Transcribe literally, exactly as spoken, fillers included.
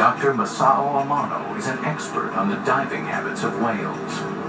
Doctor Masao Amano is an expert on the diving habits of whales.